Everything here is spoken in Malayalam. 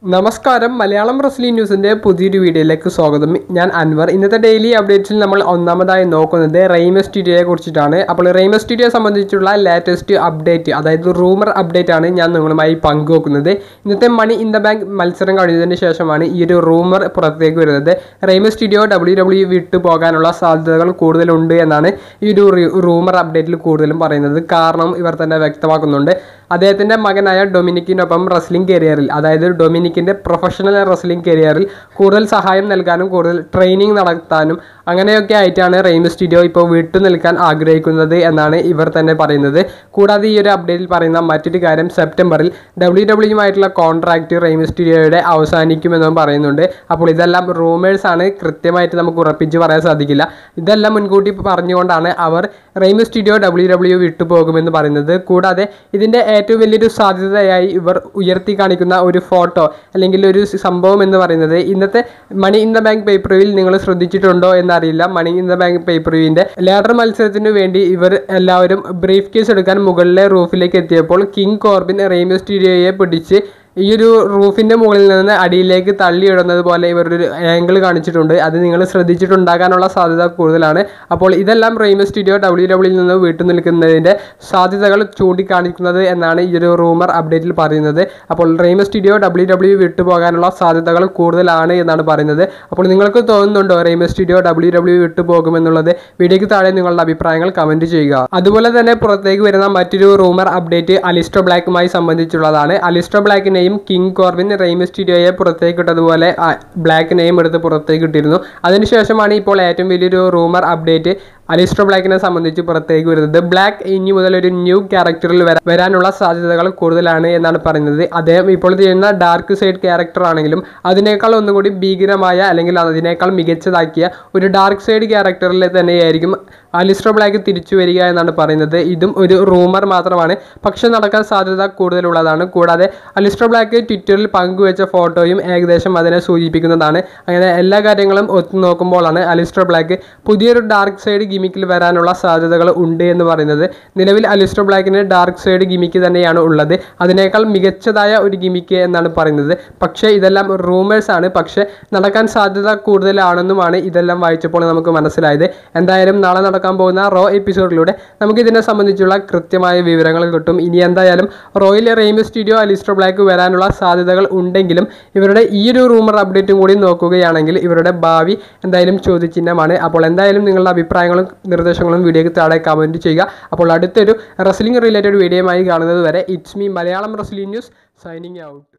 നമസ്കാരം മലയാളം റെസ്ലിംഗ് ന്യൂസിൻ്റെ പുതിയൊരു വീഡിയോയിലേക്ക് സ്വാഗതം. ഞാൻ അൻവർ. ഇന്നത്തെ ഡെയിലി അപ്ഡേറ്റ്സിൽ നമ്മൾ ഒന്നാമതായി നോക്കുന്നത് റെയ് മിസ്റ്റീരിയോയെ കുറിച്ചിട്ടാണ്. അപ്പോൾ റെയ് മിസ്റ്റീരിയോയെ സംബന്ധിച്ചുള്ള ലേറ്റസ്റ്റ് അപ്ഡേറ്റ്, അതായത് റൂമർ അപ്ഡേറ്റ് ആണ് ഞാൻ നിങ്ങളുമായി പങ്കുവെക്കുന്നത്. ഇന്നത്തെ മണി ഇൻ ദ ബാങ്ക് മത്സരം കഴിഞ്ഞതിന് ശേഷമാണ് ഈ ഒരു റൂമർ പുറത്തേക്ക് വരുന്നത്. റെയ് മിസ്റ്റീരിയോ WWE വിട്ടു പോകാനുള്ള സാധ്യതകൾ കൂടുതലുണ്ട് എന്നാണ് ഈ ഒരു റൂമർ അപ്ഡേറ്റിൽ കൂടുതലും പറയുന്നത്. കാരണം ഇവർ തന്നെ വ്യക്തമാക്കുന്നുണ്ട്, അദ്ദേഹത്തിൻ്റെ മകനായ ഡൊമിനിക്കിനൊപ്പം റെസ്ലിംഗ് കരിയറിൽ, അതായത് ഡൊമിനിക്കിൻ്റെ പ്രൊഫഷണൽ റെസ്ലിംഗ് കരിയറിൽ കൂടുതൽ സഹായം നൽകാനും കൂടുതൽ ട്രെയിനിങ് നടത്താനും അങ്ങനെയൊക്കെ ആയിട്ടാണ് റെയ് മിസ്റ്റീരിയോ ഇപ്പോൾ വിട്ടു നിൽക്കാൻ ആഗ്രഹിക്കുന്നത് എന്നാണ് ഇവർ തന്നെ പറയുന്നത്. കൂടാതെ ഈ ഒരു അപ്ഡേറ്റിൽ പറയുന്ന മറ്റൊരു കാര്യം, സെപ്റ്റംബറിൽ WWE കോൺട്രാക്റ്റ് റെയ് മിസ്റ്റീരിയോയുടെ അവസാനിക്കുമെന്നും പറയുന്നുണ്ട്. അപ്പോൾ ഇതെല്ലാം റൂമേഴ്സ് ആണ്, കൃത്യമായിട്ട് നമുക്ക് ഉറപ്പിച്ച് പറയാൻ സാധിക്കില്ല. ഇതെല്ലാം മുൻകൂട്ടി പറഞ്ഞുകൊണ്ടാണ് അവർ റെയ് മിസ്റ്റീരിയോ WWE വിട്ടു പോകുമെന്ന് പറയുന്നത്. കൂടാതെ ഇതിൻ്റെ ഏറ്റവും വലിയൊരു സാധ്യതയായി ഇവർ ഉയർത്തി കാണിക്കുന്ന ഒരു ഫോട്ടോ അല്ലെങ്കിൽ ഒരു സംഭവം എന്ന് പറയുന്നത്, ഇന്നത്തെ മണി ഇൻ ദ ബാങ്ക് പേപ്പറിൽ നിങ്ങൾ ശ്രദ്ധിച്ചിട്ടുണ്ടോ എന്നറിയില്ല. മണി ഇൻ ദ ബാങ്ക് പേപ്പറിൻ്റെ ലാഡർ മത്സരത്തിന് വേണ്ടി ഇവർ എല്ലാവരും ബ്രീഫ് കേസ് എടുക്കാൻ മുകളിലെ റൂഫിലേക്ക് എത്തിയപ്പോൾ കിങ് കോർബിൻ റെയ് മിസ്റ്റീരിയോയെ പിടിച്ച് ഈ ഒരു റൂഫിൻ്റെ മുകളിൽ നിന്ന് അടിയിലേക്ക് തള്ളിയിടുന്നത് പോലെ ഇവരൊരു ആംഗിൾ കാണിച്ചിട്ടുണ്ട്. അത് നിങ്ങൾ ശ്രദ്ധിച്ചിട്ടുണ്ടാകാനുള്ള സാധ്യത കൂടുതലാണ്. അപ്പോൾ ഇതെല്ലാം റെയ് മിസ്റ്റീരിയോ WWE നിന്ന് വിട്ടു നിൽക്കുന്നതിൻ്റെ സാധ്യതകൾ ചൂണ്ടിക്കാണിക്കുന്നത് എന്നാണ് ഈ ഒരു റൂമർ അപ്ഡേറ്റിൽ പറയുന്നത്. അപ്പോൾ റെയ് മിസ്റ്റീരിയോ WWE വിട്ടു പോകാനുള്ള സാധ്യതകൾ കൂടുതലാണ് എന്നാണ് പറയുന്നത്. അപ്പോൾ നിങ്ങൾക്ക് തോന്നുന്നുണ്ടോ റെയ് മിസ്റ്റീരിയോ WWE വിട്ടു പോകുമെന്നുള്ളത്? വീഡിയോയ്ക്ക് താഴെ നിങ്ങളുടെ അഭിപ്രായങ്ങൾ കമൻറ്റ് ചെയ്യുക. അതുപോലെ തന്നെ പുറത്തേക്ക് വരുന്ന മറ്റൊരു റൂമർ അപ്ഡേറ്റ് അലിസ്റ്റർ ബ്ലാക്കുമായി സംബന്ധിച്ചുള്ളതാണ്. അലിസ്റ്റർ ബ്ലാക്കിനെ കിങ് കോർബിൻ റെയ് മിസ്റ്റീരിയോയെ പുറത്തേക്ക് ഇട്ടതുപോലെ ബ്ലാക്ക് നെയിം എടുത്ത് പുറത്തേക്ക് ഇട്ടിരുന്നു. അതിനുശേഷമാണ് ഇപ്പോൾ ഏറ്റവും വലിയൊരു റൂമർ അപ്ഡേറ്റ് അലിസ്റ്റർ ബ്ലാക്കിനെ സംബന്ധിച്ച് പുറത്തേക്ക് വരുന്നത്. ബ്ലാക്ക് ഇനി മുതൽ ഒരു ന്യൂ ക്യാരക്ടറിൽ വരാനുള്ള സാധ്യതകൾ കൂടുതലാണ് എന്നാണ് പറയുന്നത്. അദ്ദേഹം ഇപ്പോൾ ചെയ്യുന്ന ഡാർക്ക് സൈഡ് ക്യാരക്ടർ ആണെങ്കിലും അതിനേക്കാൾ ഒന്നും കൂടി ഭീകരമായ അല്ലെങ്കിൽ അതിനേക്കാൾ മികച്ചതാക്കിയ ഒരു ഡാർക്ക് സൈഡ് ക്യാരക്ടറിൽ തന്നെയായിരിക്കും അലിസ്റ്റർ ബ്ലാക്ക് തിരിച്ചു വരിക എന്നാണ് പറയുന്നത്. ഇതും ഒരു റൂമർ മാത്രമാണ്, പക്ഷെ നടക്കാൻ സാധ്യത കൂടുതലുള്ളതാണ്. കൂടാതെ അലിസ്റ്റർ ബ്ലാക്ക് ട്വിറ്ററിൽ പങ്കുവെച്ച ഫോട്ടോയും ഏകദേശം അതിനെ സൂചിപ്പിക്കുന്നതാണ്. അങ്ങനെ എല്ലാ കാര്യങ്ങളും ഒത്തു നോക്കുമ്പോഴാണ് അലിസ്റ്റർ ബ്ലാക്ക് പുതിയൊരു ഡാർക്ക് സൈഡ് ഗിമിക്കിൽ വരാനുള്ള സാധ്യതകൾ ഉണ്ട് എന്ന് പറയുന്നത്. നിലവിൽ അലിസ്റ്റർ ബ്ലാക്കിന് ഡാർക്ക് സൈഡ് ഗിമിക്ക് തന്നെയാണ് ഉള്ളത്, അതിനേക്കാൾ മികച്ചതായ ഒരു ഗിമിക്ക് എന്നാണ് പറയുന്നത്. പക്ഷേ ഇതെല്ലാം റൂമേഴ്സ് ആണ്, പക്ഷേ നടക്കാൻ സാധ്യത കൂടുതലാണെന്നുമാണ് ഇതെല്ലാം വായിച്ചപ്പോൾ നമുക്ക് മനസ്സിലായത്. എന്തായാലും നാളെ നടക്കാൻ പോകുന്ന റോ എപ്പിസോഡിലൂടെ നമുക്ക് ഇതിനെ സംബന്ധിച്ചുള്ള കൃത്യമായ വിവരങ്ങൾ കിട്ടും. ഇനി എന്തായാലും റോയിൽ റെയ് മിസ്റ്റീരിയോ അലിസ്റ്റർ ബ്ലാക്ക് വരാനുള്ള സാധ്യതകൾ ഉണ്ടെങ്കിലും ഇവരുടെ ഈ ഒരു റൂമർ അപ്ഡേറ്റും കൂടി നോക്കുകയാണെങ്കിൽ ഇവരുടെ ഭാവി എന്തായാലും ചോദ്യചിഹ്നമാണ്. അപ്പോൾ എന്തായാലും നിങ്ങളുടെ അഭിപ്രായങ്ങളും നിർദ്ദേശങ്ങളും വീഡിയോയ്ക്ക് താഴെ കമൻറ്റ് ചെയ്യുക. അപ്പോൾ അടുത്തൊരു റെസ്ലിംഗ് റിലേറ്റഡ് വീഡിയോയുമായി കാണുന്നത് വരെ it's me Malayalam wrestling news signing out.